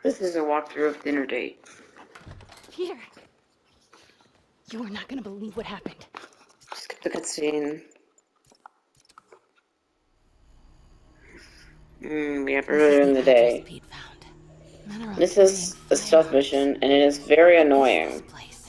This is a walkthrough of dinner date. Peter, you are not gonna believe what happened. Skip the cutscene. We have earlier in the day. Pete found. Men are This is a stealth mission, and it is very annoying.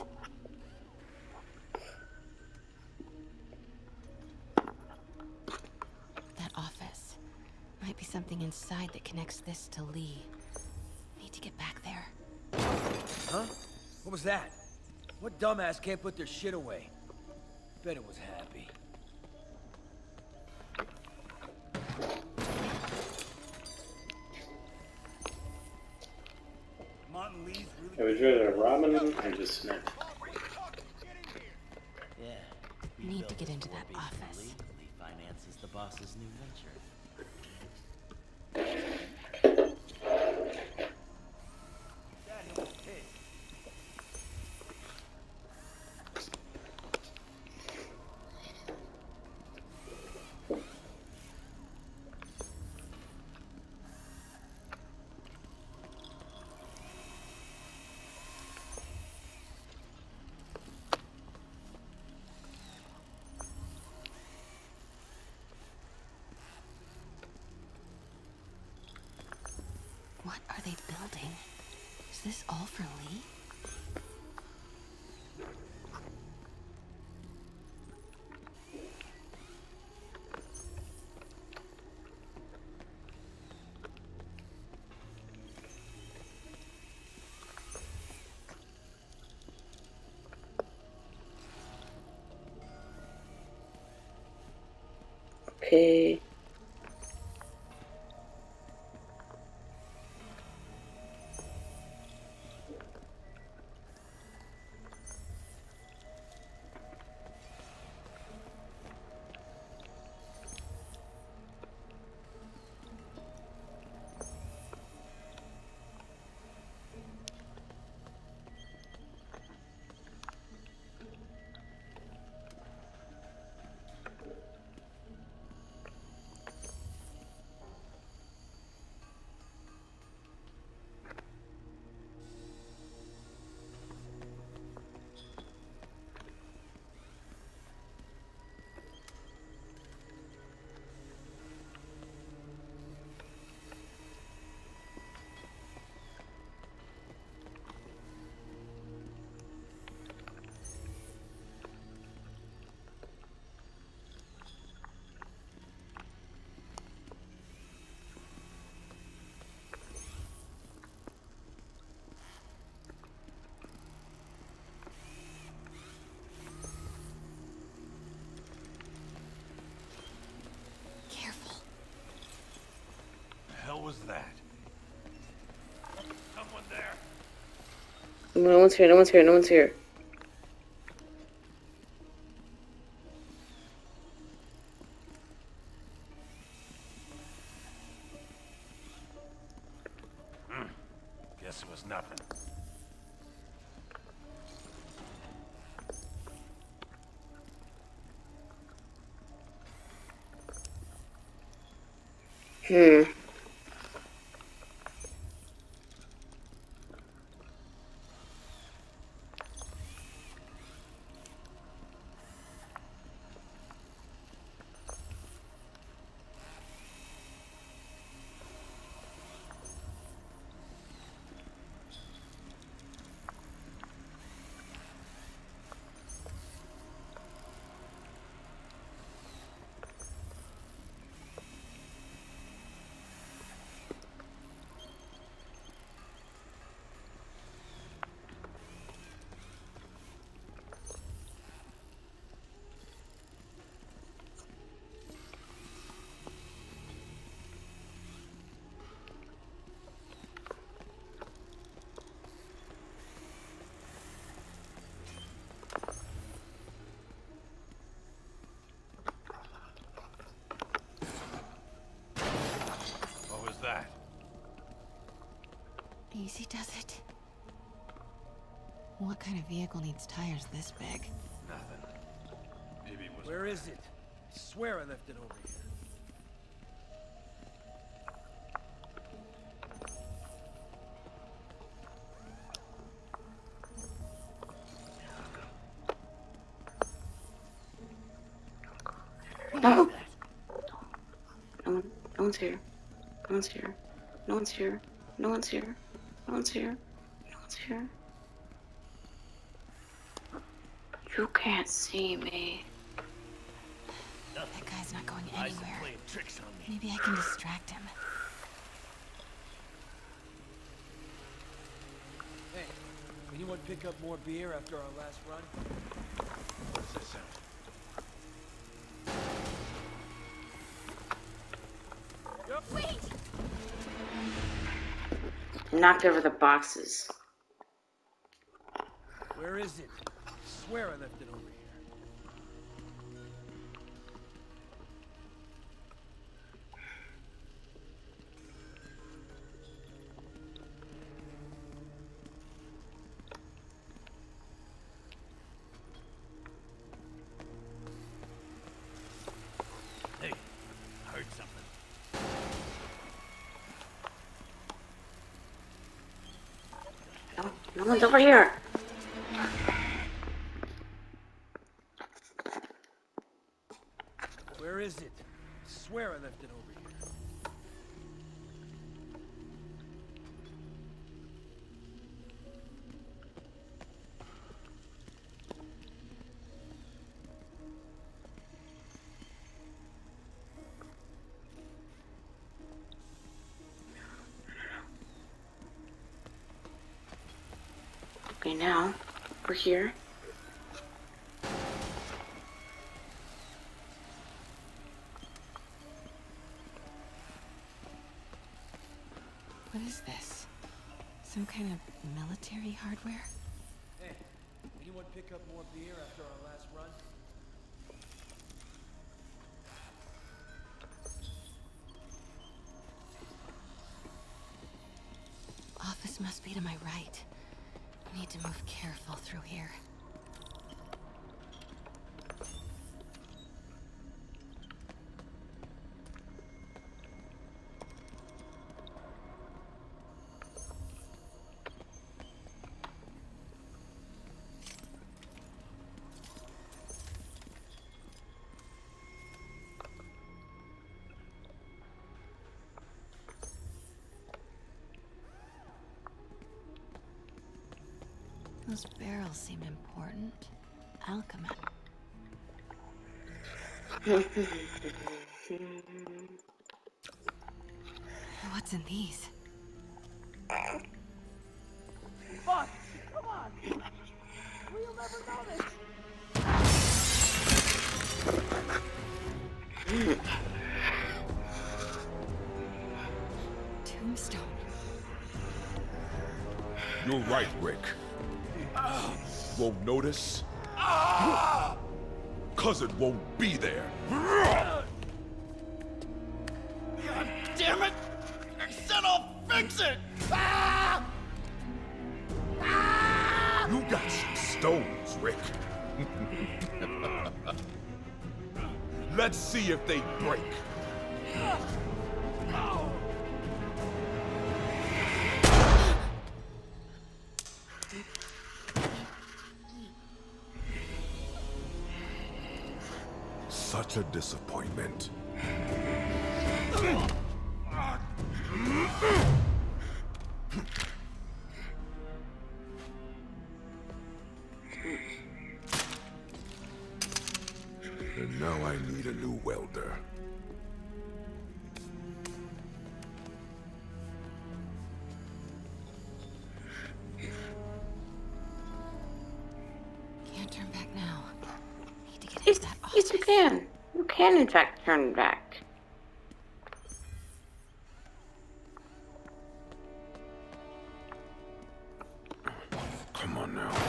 That office. Might be something inside that connects this to Lee. Need to get back there. Huh? What was that? What dumbass can't put their shit away? Bet it was Happy. It was either ramen or just snack. Yeah. Need to get into that office. Lee finances the boss's new venture. What are they building? Is this all for Lee? Okay. What was that? Someone there. No one's here, no one's here, no one's here. Guess it was nothing. That? Easy does it. What kind of vehicle needs tires this big? Nothing. Maybe it was. Where is it? I swear I left it over here. one's here. No one's here. No one's here. No one's here. No one's here. No one's here. You can't see me. That guy's not going Eyes are anywhere. playing tricks on me. Maybe I can distract him. Hey, anyone pick up more beer after our last run? What's this sound? Wait! Knocked over the boxes. Where is it? I swear I left it over here. Hey, I heard something. No, no one's over here. Where is it? I swear I left it over here. Okay, now we're here. What is this? Some kind of military hardware? Hey, anyone pick up more beer after our last run? Office must be to my right. Need to move careful through here. Those barrels seem important. Alchemy. What's in these? Fuck! Come on! We'll never notice! Tombstone. You're right, Rick. Won't notice? Cause it won't be there. God damn it! I said I'll fix it! You got some stones, Rick. Let's see if they break. Such a disappointment. And now I need a new welder. Can't turn back now. Need to get Yes, into that office. yes, you can. You can, in fact, turn back. Come on now.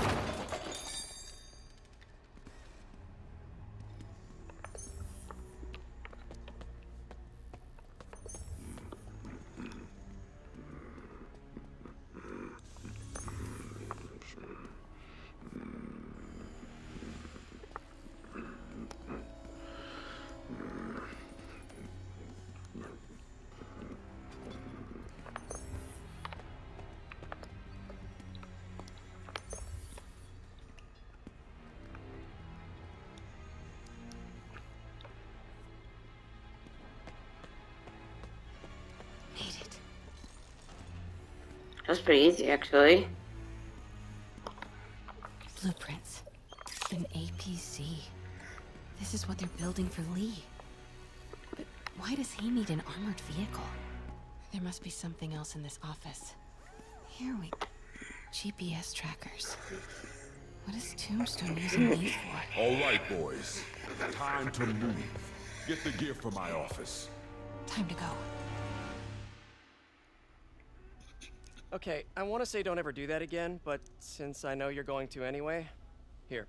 That's pretty easy, actually. Blueprints. An APC. This is what they're building for Lee. But why does he need an armored vehicle? There must be something else in this office. Here we... GPS trackers. What is Tombstone using these for? All right, boys. Time to move. Get the gear from my office. Time to go. Okay, I want to say don't ever do that again, but since I know you're going to anyway, here.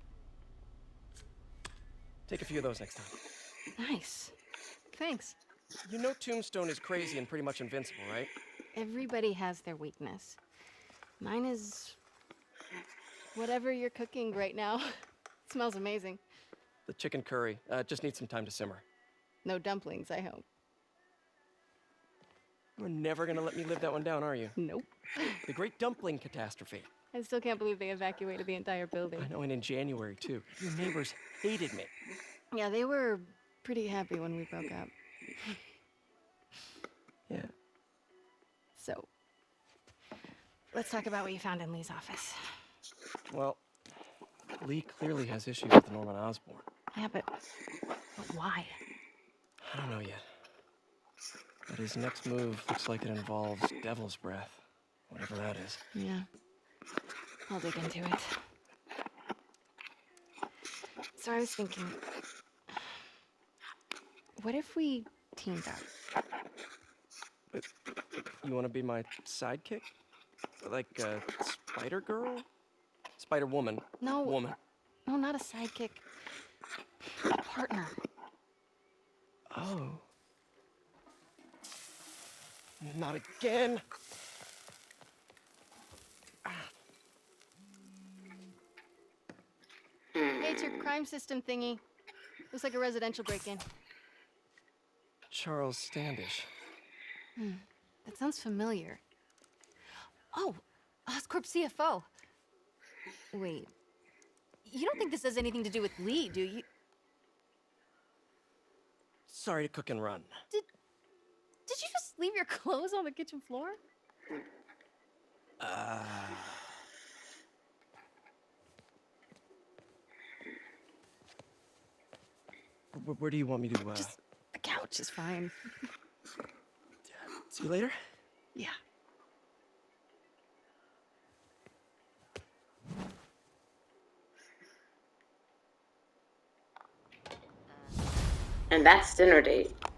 Take a few of those next time. Nice. Thanks. You know Tombstone is crazy and pretty much invincible, right? Everybody has their weakness. Mine is... whatever you're cooking right now. It smells amazing. The chicken curry. Just needs some time to simmer. No dumplings, I hope. You're never gonna let me live that one down, are you? Nope. The Great Dumpling Catastrophe. I still can't believe they evacuated the entire building. I know, and in January, too. Your neighbors hated me. Yeah, they were pretty happy when we broke up. Yeah. So, let's talk about what you found in Lee's office. Well, Lee clearly has issues with Norman Osborn. Yeah, but why? I don't know yet. But his next move looks like it involves Devil's Breath. Whatever that is. Yeah. I'll dig into it. So I was thinking, what if we teamed up? But you want to be my sidekick? Like a spider girl? Spider woman. No. Woman. No, not a sidekick. A partner. Oh. Not again. Hey, it's your crime system thingy. Looks like a residential break-in. Charles Standish. That sounds familiar. Oh, Oscorp CFO. Wait. You don't think this has anything to do with Lee, do you? Sorry to cook and run. Did you just leave your clothes on the kitchen floor? Where do you want me to, Just the couch is fine. See you later? Yeah. And that's dinner date.